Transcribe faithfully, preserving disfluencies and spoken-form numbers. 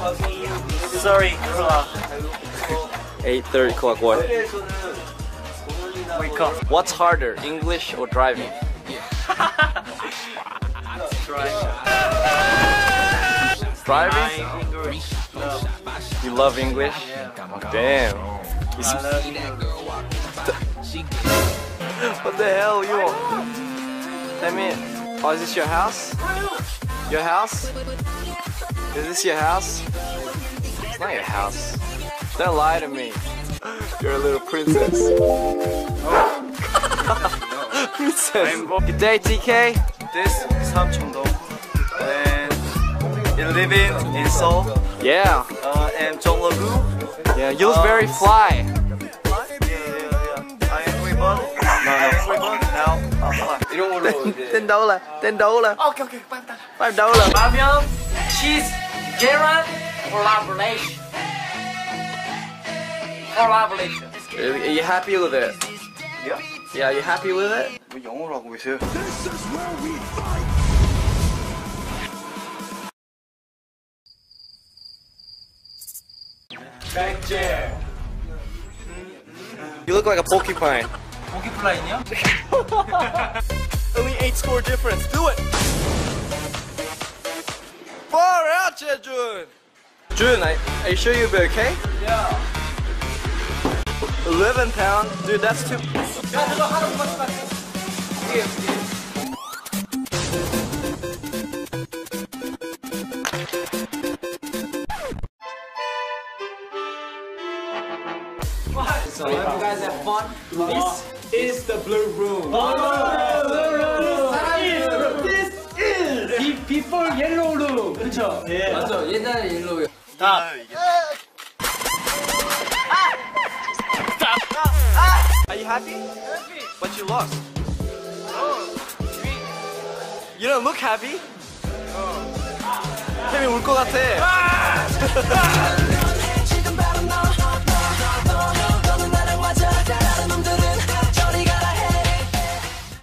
Sorry, clock. eight thirty clock what? Wake up. What's harder, English or driving? Driving? No. You love English? Yeah. Oh, damn. You I love English. What the hell, you? I mean, oh, is this your house? Your house? Is this your house? It's not your house. Don't lie to me. You're a little princess. Princess. Good day, T K. This is Samcheong-dong, and you live in in Seoul. Yeah. Uh, and Jonglegu. Yeah, you look very fly. Yeah, yeah, yeah. I am free bird. No, no, free bird. Now I'm fly. 이런 걸로 이제. ten dollar, ten dollar. 오케이, 오케이, 빨리 따라. five dollar. 라면, cheese, 계란, collaboration. Collaboration. Are you happy with it? Yeah. Yeah, are you happy with it? 왜 영어로 하고 계세요? 백제. You look like a porcupine. 고기 플라인이요? Only eight score difference. Do it. Far out, Jun. Jun, are you sure you'll be okay? Yeah. eleven pound, dude. That's too. 야, 이거 하는 거 같아. 이게 이게. So hope you guys have fun. This is the blue room. This is before yellow room. 그렇죠? 예. 맞아. 옛날에 옐로우. 다. Are you happy? Happy. But you lost. You don't look happy. 햄이 울 것 같아.